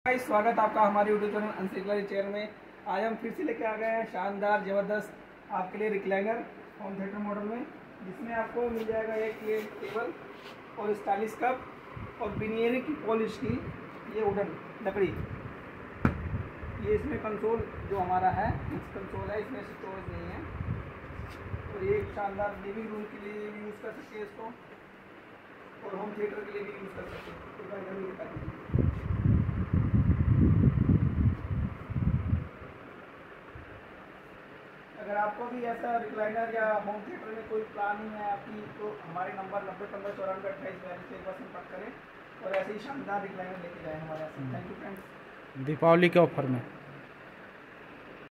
स्वागत आपका हमारे यूट्यूब चैनल अनसिक्योर चेयर में। आज हम फिर से लेके आ गए हैं शानदार ज़बरदस्त आपके लिए रिक्लाइनर होम थिएटर मॉडल में, जिसमें आपको मिल जाएगा एक ये टेबल और स्टाइलिश कप और विनियर की पॉलिश की ये वुडन लकड़ी। ये इसमें कंसोल जो हमारा है इस कंसोल है, इसमें स्टोरेज नहीं है। और ये एक शानदार लिविंग रूम के लिए भी यूज़ कर सकते हैं इसको, और होम थिएटर के लिए भी यूज़ कर सकते हैं। तो जरूर बता दीजिए। अगर आपको भी ऐसा रिक्लाइनर या होम थिएटर में कोई प्लानिंग है आपकी, तो हमारे नंबर 9015942842 पे एक बार संपर्क करें और ऐसे ही शानदार रिक्लाइनर लेके जाएं हमारे यहाँ से। Thank you friends. दीपावली के ऑफर में